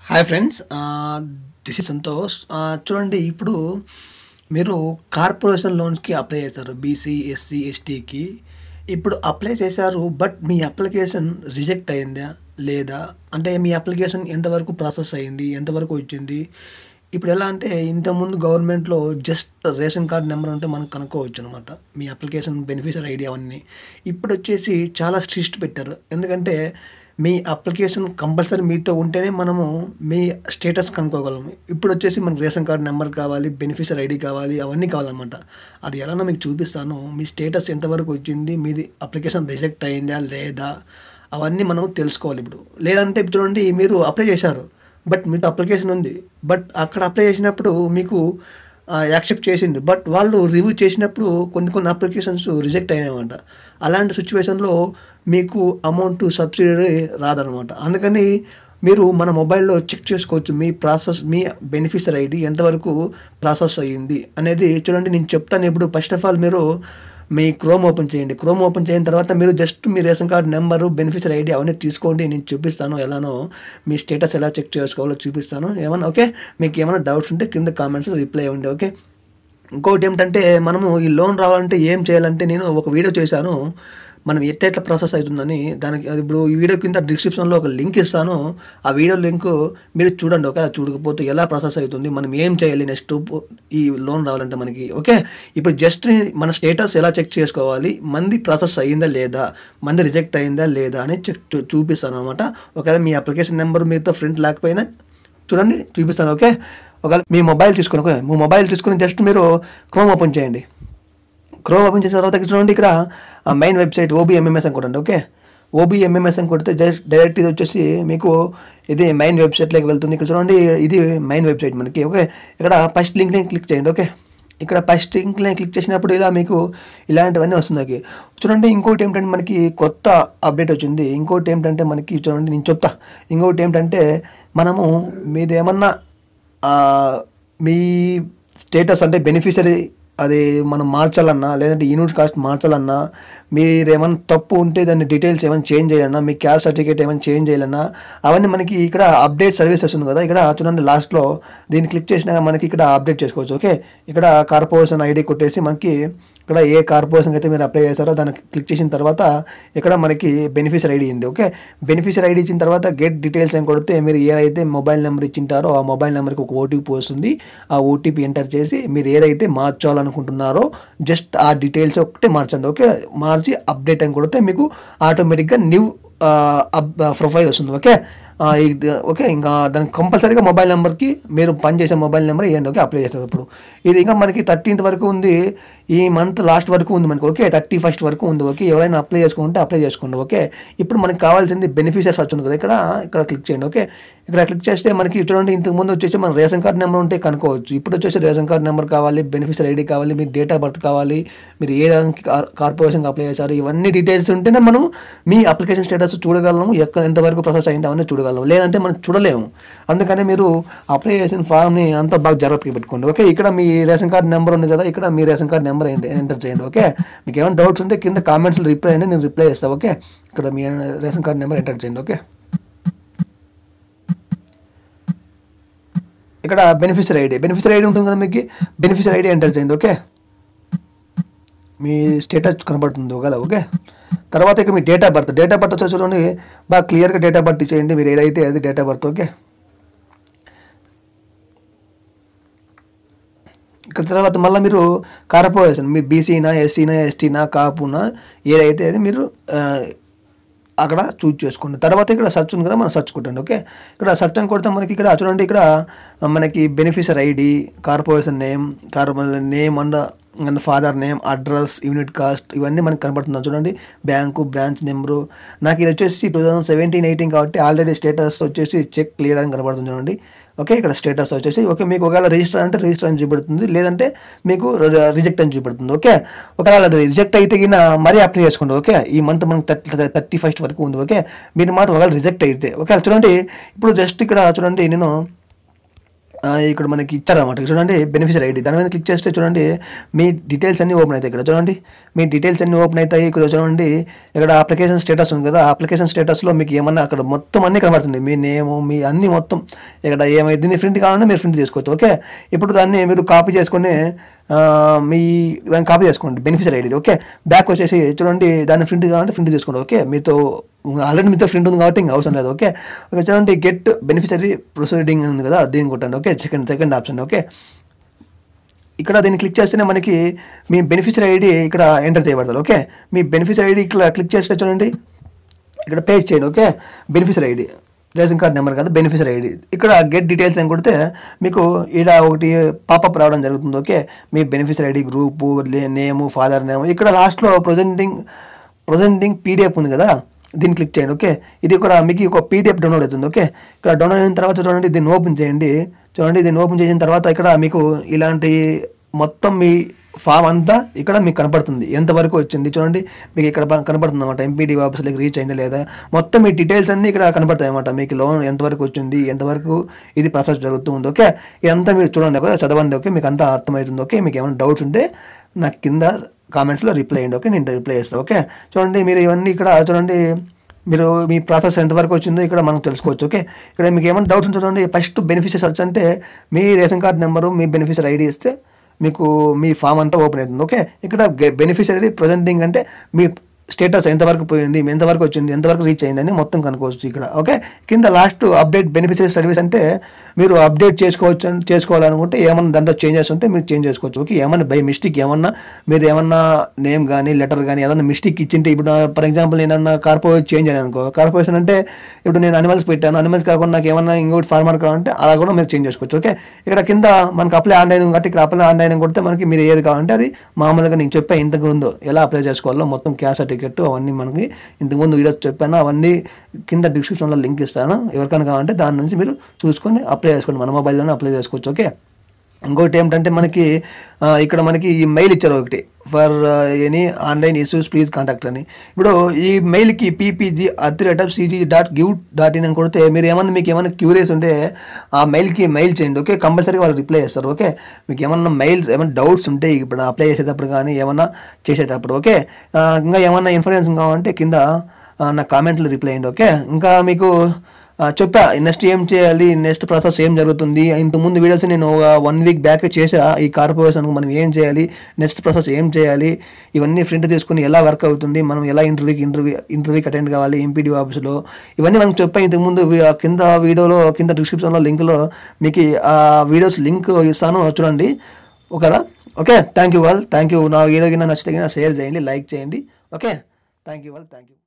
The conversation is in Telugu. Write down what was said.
Hi friends, this is Santosh. చూడండి, ఇప్పుడు మీరు కార్పొరేషన్ లోన్స్కి అప్లై చేశారు. బీసీ, ఎస్సీ, ఎస్టీకి ఇప్పుడు అప్లై చేశారు. బట్ మీ అప్లికేషన్ రిజెక్ట్ అయిందా లేదా, అంటే మీ అప్లికేషన్ ఎంతవరకు ప్రాసెస్ అయింది, ఎంతవరకు వచ్చింది. ఇప్పుడు ఎలా అంటే, ఇంతకుముందు గవర్నమెంట్లో జస్ట్ రేషన్ కార్డ్ నెంబర్ ఉంటే మనం కనుక్కోవచ్చు అనమాట, మీ అప్లికేషన్ బెనిఫిషియరీ ఐడి అవన్నీ. ఇప్పుడు వచ్చేసి చాలా స్ట్రిక్ట్ పెట్టారు. ఎందుకంటే మీ అప్లికేషన్ కంపల్సరీ మీతో ఉంటేనే మనము మీ స్టేటస్ కనుక్కోగలము. ఇప్పుడు వచ్చేసి మనకు రేషన్ కార్డ్ నెంబర్ కావాలి, బెనిఫిషియరీ ఐడి కావాలి, అవన్నీ కావాలన్నమాట. అది ఎలానో మీకు చూపిస్తాను. మీ స్టేటస్ ఎంతవరకు వచ్చింది, మీది అప్లికేషన్ రిజెక్ట్ అయిందా లేదా, అవన్నీ మనం తెలుసుకోవాలి. ఇప్పుడు లేదంటే ఇప్పుడు చూడండి, మీరు అప్లై చేశారు, బట్ మీకు అప్లికేషన్ ఉంది, బట్ అక్కడ అప్లై చేసినప్పుడు మీకు యాక్సెప్ట్ చేసింది, బట్ వాళ్ళు రివ్యూ చేసినప్పుడు కొన్ని అప్లికేషన్స్ రిజెక్ట్ అయినాయన్నమాట. అలాంటి సిచ్యువేషన్లో మీకు అమౌంట్ సబ్సిడీ రాదనమాట. అందుకని మీరు మన మొబైల్లో చెక్ చేసుకోవచ్చు, మీ ప్రాసెస్, మీ బెనిఫిషియరీ ఐడి ఎంతవరకు ప్రాసెస్ అయ్యింది అనేది. చూడండి, నేను చెప్తాను. ఇప్పుడు ఫస్ట్ ఆఫ్ ఆల్ మీరు మీ క్రోమ్ ఓపెన్ చేయండి. క్రోమ్ ఓపెన్ చేసిన తర్వాత మీరు జస్ట్ మీ ration card number, beneficiary ID అవన్నీ తీసుకోండి. నేను చూపిస్తాను ఎలానో మీ స్టేటస్ ఎలా చెక్ చేసుకోవాలో చూపిస్తాను. ఏమన్నా ఓకే, మీకు ఏమైనా డౌట్స్ ఉంటే కింద కామెంట్స్లో రిప్లై ఇవ్వండి. ఓకే, ఇంకోటి ఏమిటంటే, మనము ఈ లోన్ రావాలంటే ఏం చేయాలంటే, నేను ఒక వీడియో చేశాను మనం ఎట్లా ప్రాసెస్ అవుతుందని. దానికి ఇప్పుడు ఈ వీడియో కింద డిస్క్రిప్షన్లో ఒక లింక్ ఇస్తాను. ఆ వీడియో లింక్ మీరు చూడండి. ఓకే, చూడకపోతే ఎలా ప్రాసెస్ అవుతుంది, మనం ఏం చేయాలి నెక్స్ట్ ఈ లోన్ రావాలంటే మనకి. ఓకే, ఇప్పుడు జస్ట్ మన స్టేటస్ ఎలా చెక్ చేసుకోవాలి, మంది ప్రాసెస్ అయ్యిందా లేదా, మంది రిజెక్ట్ అయిందా లేదా అని చూపిస్తాను అనమాట. ఒకవేళ మీ అప్లికేషన్ నెంబర్ మీతో ఫ్రెండ్ లేకపోయినా చూడండి, చూపిస్తాను. ఓకే, ఒకవేళ మీ మొబైల్ తీసుకుని, ఓకే, మీ మొబైల్ తీసుకుని జస్ట్ మీరు క్రోమ్ ఓపెన్ చేయండి. క్రోమ్ ఓపెన్ చేసిన తర్వాత చూడండి, ఇక్కడ మెయిన్ వెబ్సైట్ OBMMS అని కొట్టండి. ఓకే, OBMMS అని కొడితే డైరెక్ట్ ఇది వచ్చేసి మీకు ఇది మెయిన్ వెబ్సైట్లోకి వెళ్తుంది. ఇక్కడ చూడండి, ఇది మెయిన్ వెబ్సైట్ మనకి. ఓకే, ఇక్కడ ఫస్ట్ లింక్ని క్లిక్ చేయండి. ఓకే, ఇక్కడ ఫస్ట్ లింక్ని క్లిక్ చేసినప్పుడు ఇలా మీకు ఇలాంటివన్నీ వస్తుంది. ఓకే, చూడండి, ఇంకోటి ఏమిటంటే మనకి కొత్త అప్డేట్ వచ్చింది. ఇంకోటి ఏమిటంటే మనకి చూడండి, నేను చెప్తా. ఇంకోటి ఏమిటంటే, మనము మీరేమన్నా మీ స్టేటస్ అంటే బెనిఫిషియరీ అది మనం మార్చాలన్నా, లేదంటే యూనిట్ కాస్ట్ మార్చాలన్నా, మీరేమైనా తప్పు ఉంటే దాన్ని డీటెయిల్స్ ఏమైనా చేంజ్ చేయాలన్నా, మీ క్యాస్ట్ సర్టిఫికేట్ ఏమైనా చేంజ్ చేయాలన్నా, అవన్నీ మనకి ఇక్కడ అప్డేట్ సర్వీస్ వస్తుంది కదా. ఇక్కడ చూడండి, లాస్ట్లో దీన్ని క్లిక్ చేసినాక మనకి ఇక్కడ అప్డేట్ చేసుకోవచ్చు. ఓకే, ఇక్కడ కార్పొరేషన్ ఐడి కొట్టేసి మనకి ఇక్కడ ఏ కార్పొరేషన్కి అయితే మీరు అప్లై చేస్తారో దానికి క్లిక్ చేసిన తర్వాత ఇక్కడ మనకి బెనిఫిషియరీ ఐడి ఉంది. ఓకే, బెనిఫిషియరీ ఐడి ఇచ్చిన తర్వాత గెట్ డీటెయిల్స్ అని కొడితే మీరు ఏదైతే మొబైల్ నెంబర్ ఇచ్చింటారో ఆ మొబైల్ నెంబర్కి ఒక ఓటీపీ వస్తుంది. ఆ ఓటీపీ ఎంటర్ చేసి మీరు ఏదైతే మార్చాలనుకుంటున్నారో జస్ట్ ఆ డీటెయిల్స్ ఒకటే మార్చండి. ఓకే, మార్చి అప్డేట్ అని కొడితే మీకు ఆటోమేటిక్గా న్యూ ప్రొఫైల్ వస్తుంది. ఓకే, ఓకే, ఇంకా దానికి కంపల్సరీగా మొబైల్ నెంబర్కి మీరు పనిచేసే మొబైల్ నెంబర్ ఏంటి. ఓకే, అప్లై చేస్తారు. ఇప్పుడు ఇది ఇంకా మనకి 13th వరకు ఉంది, ఈ మంత్ లాస్ట్ వరకు ఉంది మనకి. ఓకే, 31st వరకు ఉంది. ఓకే, ఎవరైనా అప్లై చేసుకుంటే అప్లై చేసుకోండి. ఓకే, ఇప్పుడు మనకి కావాల్సింది బెనిఫిషియర్స్ వచ్చింది కదా, ఇక్కడ క్లిక్ చేయండి. ఓకే, ఇక్కడ క్లిక్ చేస్తే మనకి చూడండి, ఇంతకుముందు వచ్చేసి మన రేషన్ కార్డ్ నెంబర్ ఉంటే కనుక్కోవచ్చు. ఇప్పుడు వచ్చేసి రేషన్ కార్డ్ నెంబర్ కావాలి, బెనిఫిషియరీ ఐడి కావాలి, మీ డేట్ ఆఫ్ బర్త్ కావాలి, మీరు ఏ కార్పొరేషన్కి అప్లై చేశారు, ఇవన్నీ డీటెయిల్స్ ఉంటేనే మనం మీ అప్లికేషన్ స్టేటస్ చూడగలము, ఎంతవరకు ప్రాసెస్ అయింది అవన్నీ చూడగలము. లేదంటే మనం చూడలేము. అందుకని మీరు అప్లై చేసిన ఫామ్ని అంతా బాగా జాగ్రత్తగా పెట్టుకోండి. ఓకే, ఇక్కడ మీ రేషన్ కార్డ్ నెంబర్ ఉంది కదా, ఇక్కడ మీ రేషన్ కార్డ్ నెంబర్ ఎంటర్ చేయండి. ఓకే, మీకు ఏమైనా డౌట్స్ ఉంటే కింద కామెంట్స్లో రిప్లై అండి, నేను రిప్లై చేస్తాను. ఓకే, ఇక్కడ మీ రేషన్ కార్డ్ నెంబర్ ఎంటర్ చేయండి. ఓకే, ఇక్కడ బెనిఫిషియరీ ఐడి ఉంటుంది కదా, మీకు బెనిఫిషియరీ ఐడి ఎంటర్ చేయండి. ఓకే, మీ స్టేటస్ కనబడుతుంది ఒకవేళ. ఓకే, తర్వాత ఇక మీ డేట్ ఆఫ్ బర్త్ వచ్చి చూడండి, బాగా క్లియర్గా డేట్ ఆఫ్ బర్త్ ఇచ్చేయండి, మీరు ఏదైతే అది డేట్ ఆఫ్ బర్త్. ఓకే, ఇక్కడ తర్వాత మళ్ళీ మీరు కార్పొరేషన్, మీ బీసీనా, ఎస్సీనా, ఎస్టీనా, కాపునా, ఏదైతే అది మీరు అక్కడ చూజ్ చేసుకోండి. తర్వాత ఇక్కడ సర్చ్ ఉంది కదా, మనం సర్చ్ కొట్టండి. ఓకే, ఇక్కడ సర్చ్ అని కొడితే మనకి ఇక్కడ చూడండి, ఇక్కడ మనకి beneficiary ID, corporation name and father name, address, unit cost, ఇవన్నీ మనకి కనబడుతుంది చూడండి. Bank, branch number. నాకు ఇది వచ్చేసి 2017-18 కాబట్టి ఆల్రెడీ స్టేటస్ వచ్చేసి చెక్ క్లియర్ అని కనబడుతుంది చూడండి. ఓకే, ఇక్కడ స్టేటస్ వచ్చేసి ఓకే, మీకు ఒకవేళ రిజిస్టర్ అంటే రిజిస్టర్ అని చూపెడుతుంది, లేదంటే మీకు రిజెక్ట్ అని చూపెడుతుంది. ఓకే, ఒకవేళ రిజెక్ట్ అయితే కింద మరీ అప్లై చేసుకోండి. ఓకే, ఈ మంత్ మనకు 31st వరకు ఉంది. ఓకే, మీరు మాత్రం ఒకవేళ రిజెక్ట్ అయితే. ఓకే, చూడండి, ఇప్పుడు జస్ట్ ఇక్కడ చూడండి, నేను ఇక్కడ మనకి ఇచ్చారనమాట. చూడండి బెనిఫిషియరీ ఐడి దాని మీద క్లిక్ చేస్తే చూడండి మీ డీటెయిల్స్ అన్నీ ఓపెన్ అవుతాయి. ఇక్కడ చూడండి మీ డీటెయిల్స్ అన్నీ ఓపెన్ అవుతాయి. ఇక్కడ చూడండి ఇక్కడ అప్లికేషన్ స్టేటస్ ఉంది కదా, అప్లికేషన్ స్టేటస్లో మీకు ఏమన్నా అక్కడ మొత్తం అన్నీ కనబడుతుంది. మీ నేము మీ అన్నీ మొత్తం ఇక్కడ ఏమైతే దీన్ని ప్రింట్ కావాలన్నా మీరు ప్రింట్ చేసుకోవచ్చు. ఓకే, ఇప్పుడు దాన్ని మీరు కాపీ చేసుకొని మీ దాన్ని కాపీ చేసుకోండి బెనిఫిషియరీ ఐడి. ఓకే, బ్యాక్ వచ్చేసి చూడండి దాన్ని ప్రింట్ కావాలంటే ప్రింట్ చేసుకోండి. ఓకే, మీతో ఆల్రెడీ మీతో ప్రింట్ ఉంది కాబట్టి ఇంకా అవసరం లేదు. ఓకే, చూడండి గెట్ బెనిఫిషియరీ ప్రొసీడింగ్ ఉంది కదా, దీన్ని కొట్టండి. Okay, second option. ఓకే, ఇక్కడ దీన్ని క్లిక్ చేస్తేనే మనకి మీ బెనిఫిషియరీ ఐడి ఇక్కడ ఎంటర్ చేయబడతారు. ఓకే, మీ బెనిఫిషియరీ ఐడి ఇక్కడ క్లిక్ చేస్తే చూడండి ఇక్కడ పేస్ట్ చేయండి. Okay, beneficiary ID ration card number కదా బెనిఫిషియరీ ఐడి. ఇక్కడ గెట్ డీటెయిల్స్ అని కొడితే మీకు ఇలా ఒకటి పాపప్ రావడం జరుగుతుంది. ఓకే, మీ beneficiary ID group name father name ఇక్కడ లాస్ట్లో ప్రజెంటింగ్ పీడిఎఫ్ ఉంది కదా, దీన్ని క్లిక్ చేయండి. ఓకే, ఇది కూడా మీకు ఒక పీడిఎఫ్ డౌన్లోడ్ అవుతుంది. ఓకే, ఇక్కడ డౌన్లోడ్ అయిన తర్వాత చూడండి దీన్ని ఓపెన్ చేయండి. చూడండి దీన్ని ఓపెన్ చేసిన తర్వాత ఇక్కడ మీకు ఇలాంటి మొత్తం మీ ఫామ్ అంతా ఇక్కడ మీకు కనపడుతుంది. ఎంతవరకు వచ్చింది చూడండి మీకు ఇక్కడ కనపడుతుంది అనమాట. ఎంపీడీ ఆఫీస్లోకి రీచ్ అయిందా లేదా మొత్తం మీ డీటెయిల్స్ అన్నీ ఇక్కడ కనపడతాయి అనమాట. మీకు లోన్ ఎంతవరకు వచ్చింది, ఎంతవరకు ఇది ప్రాసెస్ జరుగుతుంది. ఓకే, ఇదంతా మీరు చూడండి. ఓకే, చదవండి. ఓకే, మీకు అంతా అర్థమవుతుంది. ఓకే, మీకు ఏమైనా డౌట్స్ ఉంటే నాకు కింద కామెంట్స్లో రిప్లై అయ్యండి. ఓకే, నేను రిప్లై చేస్తాను. ఓకే, చూడండి మీరు ఇవన్నీ ఇక్కడ చూడండి మీరు మీ ప్రాసెస్ ఎంతవరకు వచ్చిందో ఇక్కడ మనం తెలుసుకోవచ్చు. ఓకే, ఇక్కడ మీకు ఏమైనా డౌట్స్ ఉంటే చూడండి ఫస్ట్ బెనిఫిషియరీ సెర్చ్ అంటే మీ రేషన్ కార్డ్ నెంబరు మీ బెనిఫిషియరీ ఐడి ఇస్తే మీకు మీ ఫామ్ అంతా ఓపెన్ అవుతుంది. ఓకే, ఇక్కడ బెనిఫిషియరీ ప్రజెంటింగ్ అంటే మీ స్టేటస్ ఎంతవరకు పోయింది, ఎంతవరకు వచ్చింది, ఎంతవరకు రీచ్ అయిందని మొత్తం కనుక్కోవచ్చు ఇక్కడ. ఓకే, కింద లాస్ట్ అప్డేట్ బెనిఫిషియరీ సర్వీస్ అంటే మీరు అప్డేట్ చేసుకోవాలనుకుంటే ఏమన్నా దాంట్లో చేంజెస్ ఉంటే మీరు చేంజ్ చేసుకోవచ్చు. ఓకే, ఏమన్నా బై మిస్టేక్ ఏమన్నా మీరు ఏమన్నా నేమ్ కానీ లెటర్ కానీ ఏదన్నా మిస్టేక్ ఇచ్చింటే ఇప్పుడు ఫర్ ఎగ్జాంపుల్ నేనన్నా కార్పొరేషన్ చేంజ్ అయ్యాను అనుకో, కార్పొరేషన్ అంటే ఇప్పుడు నేను అనిమల్స్ పెట్టాను, అనిమల్స్ కాకుండా నాకు ఏమన్నా ఇంకోటి ఫార్మర్ కావాలంటే అలా కూడా మీరు చేంజ్ చేసుకోవచ్చు. ఓకే, ఇక్కడ కింద మనకు అప్లై ఆన్లైన్ కాబట్టి ఇక్కడ అప్లై ఆన్లైన్ కొడితే మనకి మీరు ఏది కావాలంటే అది మామూలుగా నేను చెప్పా ఇంతకుముందు ఎలా అప్లై చేసుకోవాలో మొత్తం క్యాష్ సర్టిఫికెట్ అవన్నీ మనకి ఇంతకుముందు వీడియోస్ చెప్పాను. అవన్నీ కింద డిస్క్రిప్షన్లో లింక్ ఇస్తాను. ఎవరికైనా కావాలంటే దాని నుంచి మీరు చూసుకొని అప్లై చేసుకోండి. మన మొబైల్లోనే అప్లై చేసుకోవచ్చు. ఓకే, ఇంకోటి ఏమిటంటే మనకి ఇక్కడ మనకి ఈ మెయిల్ ఇచ్చారు ఒకటి for any online issues please contact అని. ఇప్పుడు ఈ మెయిల్కి ppg@cg.give.in అని కొడితే మీరు మీకు ఏమైనా క్యూరియస్ ఉంటే ఆ మెయిల్కి మెయిల్ చేయండి. ఓకే, కంపల్సరీగా వాళ్ళు రిప్లై చేస్తారు. ఓకే, మీకు ఏమైనా డౌట్స్ ఉంటే ఇప్పుడు అప్లై చేసేటప్పుడు కానీ ఏమన్నా చేసేటప్పుడు. ఓకే, ఇంకా ఏమన్నా ఇన్ఫర్మేషన్ కావాలంటే కింద నా కామెంట్లో రిప్లై అయ్యండి. ఓకే, ఇంకా మీకు చెప్పా నెక్స్ట్ ఏం చేయాలి, నెక్స్ట్ ప్రాసెస్ ఏం జరుగుతుంది. ఇంతకుముందు వీడియోస్ నేను 1 వీక్ బ్యాక్ చేసా. ఈ కార్పొరేషన్కి మనం ఏం చేయాలి, నెక్స్ట్ ప్రాసెస్ ఏం చేయాలి, ఇవన్నీ ప్రింట్ తీసుకుని ఎలా వర్క్ అవుతుంది, మనం ఎలా ఇంటర్వ్యూకి అటెండ్ కావాలి ఎంపీడీ ఆఫీస్లో, ఇవన్నీ మనం చెప్పా ఇంతకుముందు. కింద వీడియోలో కింద డిస్క్రిప్షన్లో లింక్లో మీకు ఆ వీడియోస్ లింక్ ఇస్తాను చూడండి. ఓకేనా? Okay, thank you. నా వీడియో కింద నచ్చితే షేర్ చేయండి, లైక్ చేయండి. Okay, thank you.